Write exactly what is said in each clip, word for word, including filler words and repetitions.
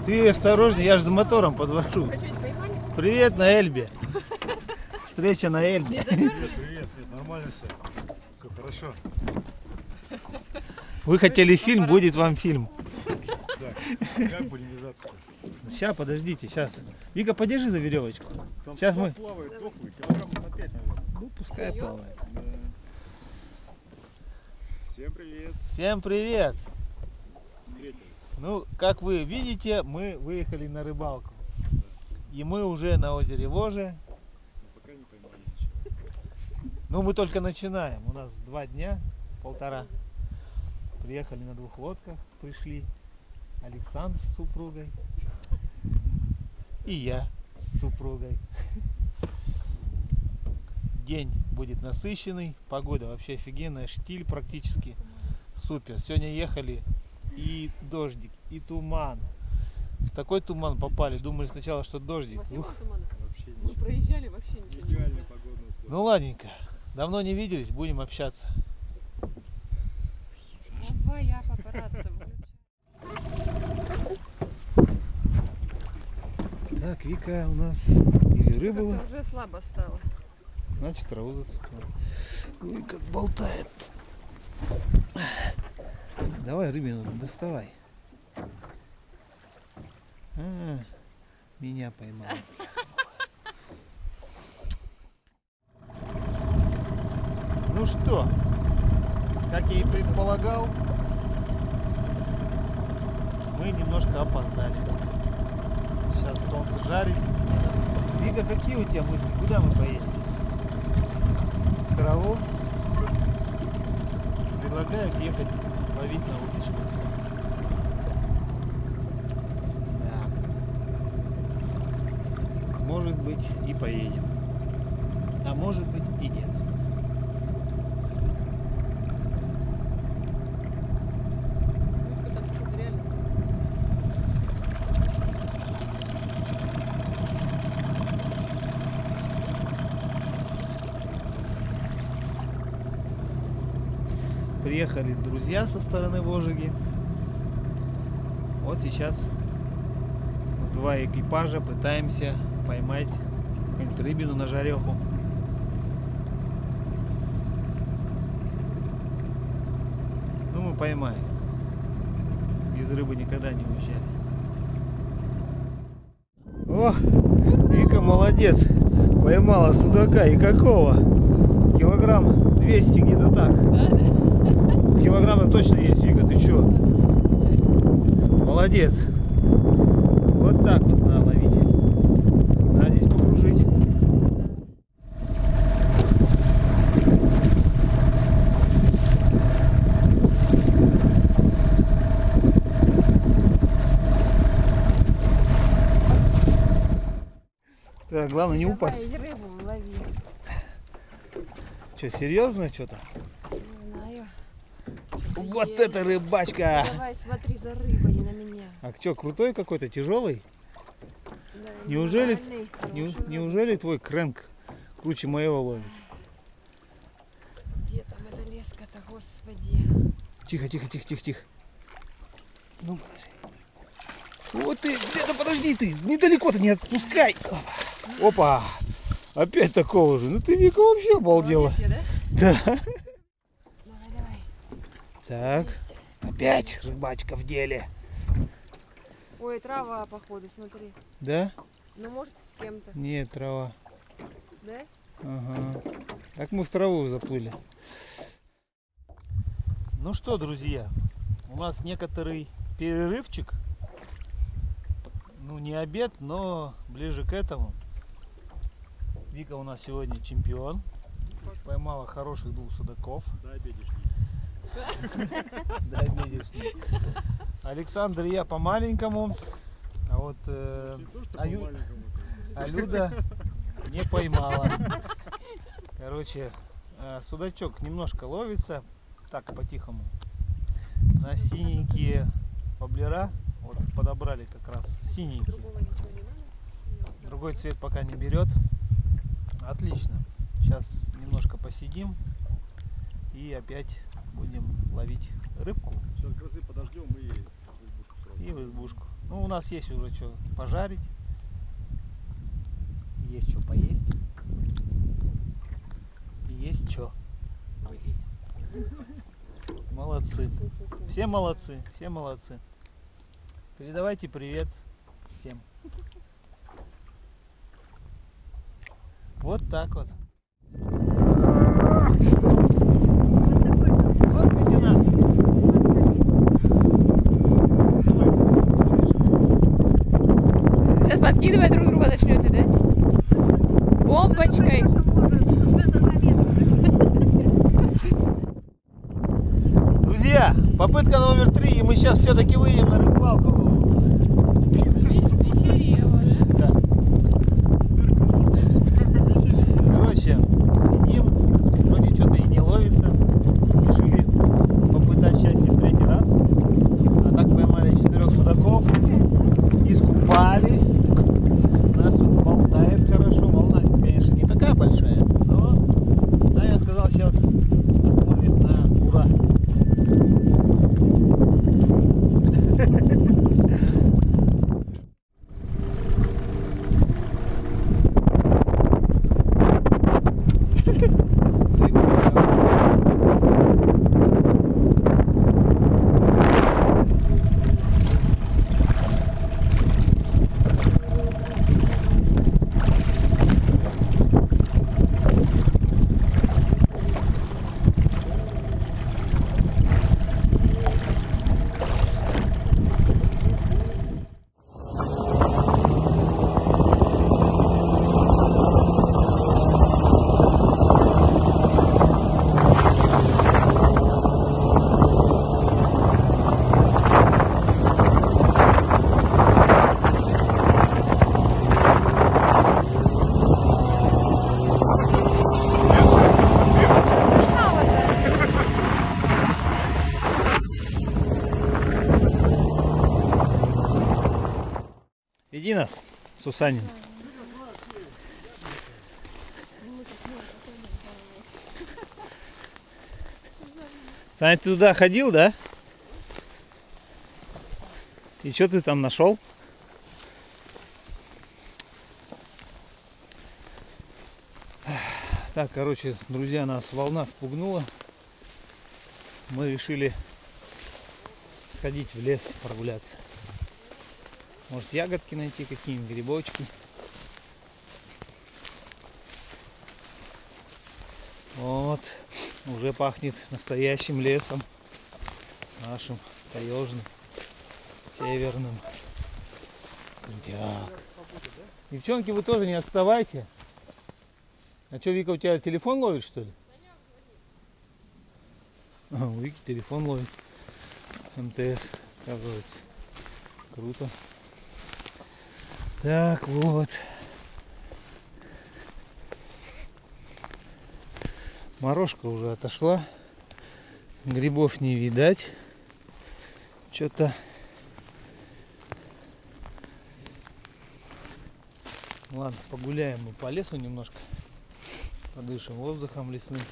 Ты осторожней, я же за мотором подвожу. Привет на Эльбе. Встреча на Эльбе. Привет, привет, нормально все. Все хорошо. Вы хотели фильм, будет вам фильм. Так, как будем вязаться? Сейчас, подождите, сейчас. Вика, подержи за веревочку. Там Сейчас мы... плавает дохлый, килограмм на пять, наверное. Ну, пускай плавает. Да. Всем привет. Всем привет. Встретились. Ну, как вы видите, мы выехали на рыбалку. И мы уже на озере Воже. Но пока не поймали ничего. Ну, мы только начинаем. У нас два дня, полтора. Приехали на двух лодках, пришли. Александр с супругой. И я с супругой. День будет насыщенный. Погода вообще офигенная. Штиль практически. Супер. Сегодня ехали и дождик, и туман. В такой туман попали. Думали сначала, что дождик. Ух. Вообще Мы ничего. проезжали, вообще ничего не Идеальные было. погодные условия. Ну ладненько. Давно не виделись, будем общаться. Давай я папарацци включу. Так, Вика у нас или рыбу, Как-то уже слабо стало. значит траву зацепила. Ой, как болтает. Давай рыбину доставай. А, меня поймал. Ну что, как я и предполагал, мы немножко опоздали. Сейчас солнце жарит. Вика, какие у тебя мысли? Куда мы поедем? В траву? Предлагаю ехать ловить на удочку. Да. Может быть и поедем. А может быть и нет. Вовка там что-то реально сказал. Приехали друзья со стороны Волжиги. Вот сейчас в два экипажа пытаемся поймать какую-нибудь рыбину на жареху. Ну, мы поймаем. Без рыбы никогда не уезжали. О, Вика молодец. Поймала судака. И какого? Килограмм двести где-то так. Да, да. Килограмма точно есть, Вика, ты чё? Молодец. Вот так вот надо ловить. Надо здесь покружить. Так, главное не упасть. Давай рыбу лови. Что, серьезно что-то? Не знаю. Вот Есть. это рыбачка! Давай, смотри за рыбой, не на меня. А что, крутой какой-то, тяжелый? Да, Неужели- нормальный, Не- хороший неужели твой крэнк круче моего ловит? вроде. Где там эта леска-то, господи. Тихо, тихо, тихо, тихо, тихо. Ну, подожди. Вот ты, где-то подожди ты, недалеко-то не отпускай. Опа, опять такого же. Ну ты, Вика, вообще обалдела. Молодец я, Да. да? Давай, давай. Так, Есть. опять рыбачка в деле. Ой, трава, походу, смотри. Да? Ну, может, с кем-то, Нет, трава. да? Ага. Так мы в траву заплыли. Ну что, друзья, у нас некоторый перерывчик. Ну, не обед, но ближе к этому. Вика у нас сегодня чемпион. Поймала хороших двух судаков. Да, обедишь. Да, обедишний. Александр и я по маленькому. А вот э, Не то, что а Ю- по-маленькому-то. а Люда не поймала. Короче, э, судачок немножко ловится. Так, по-тихому. На синенькие воблера. Вот подобрали как раз синенькие. Другого ничего не надо? Другой цвет пока не берет. Отлично. Сейчас немножко посидим и опять будем ловить рыбку Сейчас грозы подождем и в избушку сразу. и в избушку. Ну, нас есть уже что пожарить. Есть что поесть. И есть что. Молодцы. Все молодцы. Все молодцы. Передавайте привет всем. Вот так вот. Смотрите нас. Сейчас подкидывать друг друга начнете, да? Бомбочкой. Друзья, попытка номер три, и мы сейчас все-таки выйдем на рыбалку. Вечерело, Да. Короче, сидим, вроде что-то и не ловится. Решили попытать счастье в третий раз. А так поймали четырех судаков, искупались. Нас тут болтает хорошо. Волна, конечно, не такая большая, но да, я сказал, сейчас отловит на ура. Иди нас, Сусанин. Саня, ты туда ходил, да? И что ты там нашел? Так, короче, друзья, нас волна спугнула. Мы решили сходить в лес прогуляться. Может, ягодки найти, какие-нибудь грибочки. Вот, уже пахнет настоящим лесом. Нашим таежным, северным. Крутяк. Девчонки, вы тоже не отставайте. А что, Вика, у тебя телефон ловит, что ли? А, у Вики телефон ловит. эм тэ эс, оказывается. Круто. Так, вот. Морожка уже отошла. Грибов не видать. Что-то... Ладно, погуляем мы по лесу немножко. Подышим воздухом лесным.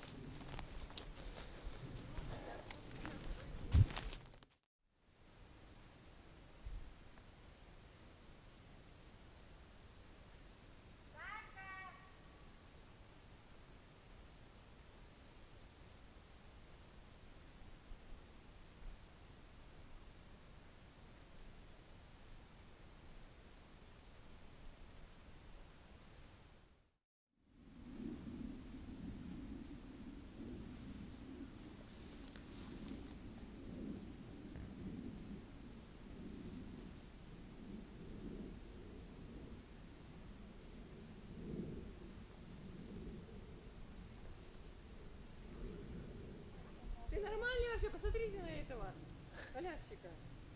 Нормально вообще, посмотрите на этого колясчика.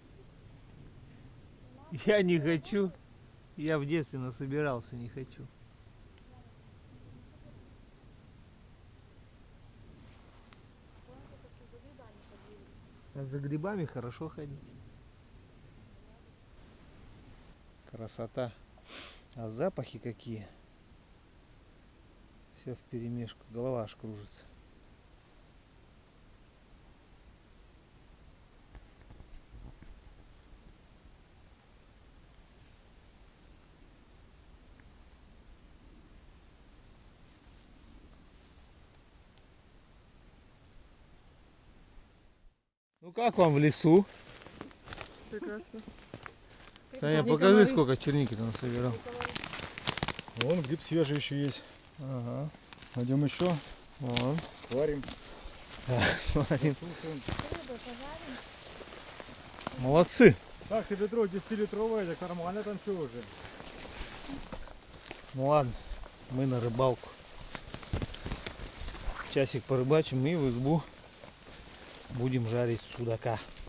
Я не хочу. Я в детстве насобирался, не хочу. А за грибами хорошо ходить. Красота. А запахи какие. Все вперемешку. Голова аж кружится. Ну как вам в лесу? Прекрасно. Таня, покажи, сколько черники ты насобирал. Вон гриб свежий еще есть. Ага. Пойдем еще. Вон. Сварим. Смотрим. Слушаем. Молодцы. Так, и ведро десятилитровое, так нормально там все уже. Ну ладно, мы на рыбалку. Часик порыбачим и в избу будем жарить судака.